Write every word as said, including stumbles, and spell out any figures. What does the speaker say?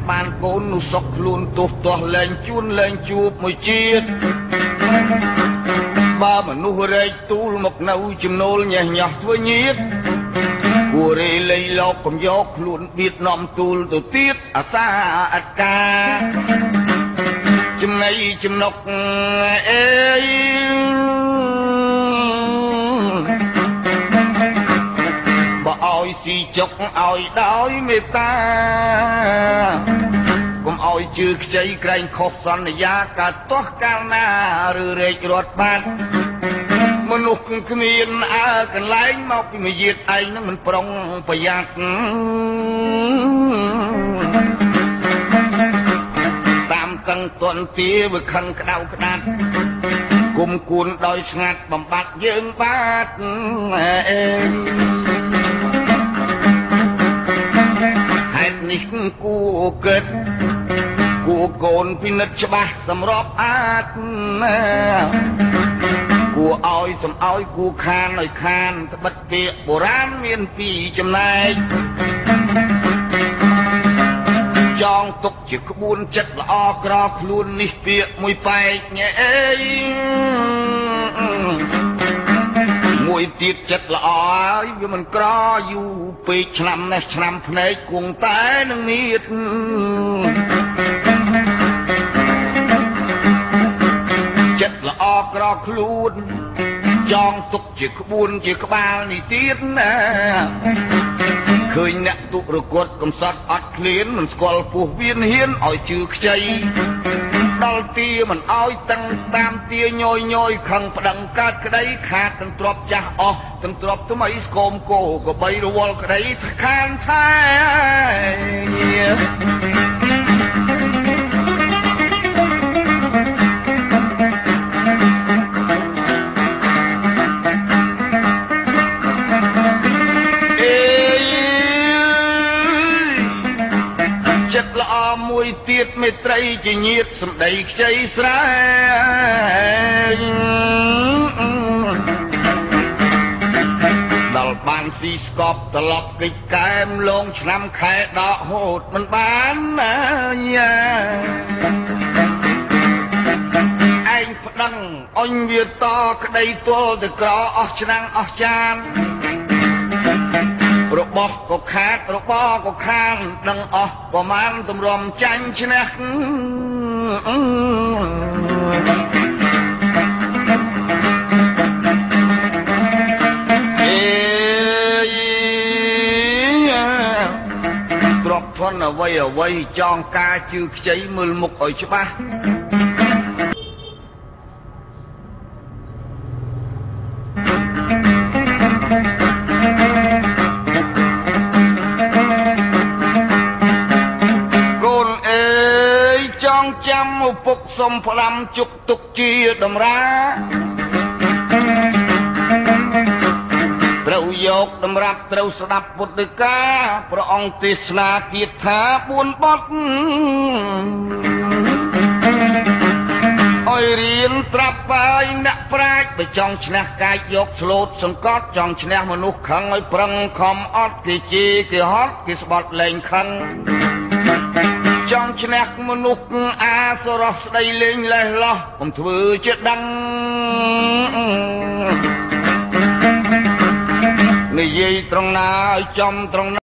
បានកូននោះសុកខ្លួនទោះទាស់លែងជួនលែងជួបមួយជាតិបើមនុស្សរែកទូលមកនៅចំណូលញ៉េះញោះធ្វើញាតគួររេលៃលោកកំយកខ្លួនបៀតនាំទូលទៅទៀតអាសាអត់ការចំណៃចំណុកអេយបើឲ្យស៊ីចុកឲ្យដោយមេត្តាកុំឲ្យជឿខ្ចីក្រែងខុសសន្យាកាលទាស់កាលណាឬរែករត់បាត់មនុស្សគ្មានអើកន្លែងមកពីមួយយាតឯងនឹងមិនប្រុងប្រយ័ត្នតាមតឹងទន់ទាវាខឹងក្តៅក្តាត់គុំគួនដោយស្ងាត់បំបត្តិយើងបាទអេហេតុនេះគួរគិតគួរកូនពិនិត្យច្បាស់សម្រាប់អាចណាគួរឲ្យសំឲ្យគួរខានឲ្យខានត្បិតពាក្យបុរាណមានពីរចំណែកចងទុកជាក្បួនចិត្តល្អក្រខ្លួននេះពាក្យមួយបែកញ៉ែអេមួយទៀតចិត្តល្អហើយវាមិនក្រយូរពេកឆ្នាំនេះឆ្នាំភ្នែកគង់តែនឹងមៀតចិត្តល្អក្រខ្លួនចងទុកជាក្បួនជាក្បាលនេះទៀតណាឃើញអ្នកទុករកត់កំសត់អត់ឃ្លានមិនស្គាល់ពោះវៀនហ៊ានឲ្យជឿខ្ចីដល់ទាមិនឲ្យតឹងតាមទាញយញយខឹងប្តឹងកើតក្តីខាតទាំងទ្របចាស់អស់ទាំងទ្របថ្មីស្គមគោក៏បីរវល់ក្តីខានថែមួយទៀតមេត្រីជាញាតសម្ដីខ្ចីស្រែងដល់បានស៊ីស្កប់ត្រឡប់កិច្ចកែមលងឆ្នាំខែដកហូតមិនបានណាយ៉ាឯងប្តឹងអញវាតក្តីទល់ទៅក្រអស់ឆ្នាំងអស់ចានរបស់ក៏ខាតរបស់ក៏ខានដឹងអស់ប្រមាណតម្រាំចាញ់ឈ្នះអេទ្របធនអ្វីអ្វីចងការជឿខ្ចីមើលមុខឲ្យច្បាស់ចាំឪពុកសុំផ្ដាំជុកទុកជាតម្រាត្រូវយកតម្រាប់ត្រូវស្ដាប់ពុទ្ធដីកាព្រះអង្គទេសនាគាថាបួនបទឲ្យរៀនត្រាប់បាយអ្នកប្រាជ្ញបើចង់ឈ្នះកាយយកស្លូតសង្កត់ចង់ឈ្នះមនុស្សខឹងឲ្យប្រឹងខំអត់គេជេរគេហត់គេស្បត់លែងខឹងចង់ឈ្នះមនុស្សអាសរោះស្ដីលេងលេះលោះកុំធ្វើជាដឹងនិយាយត្រង់ណាឲ្យចំត្រង់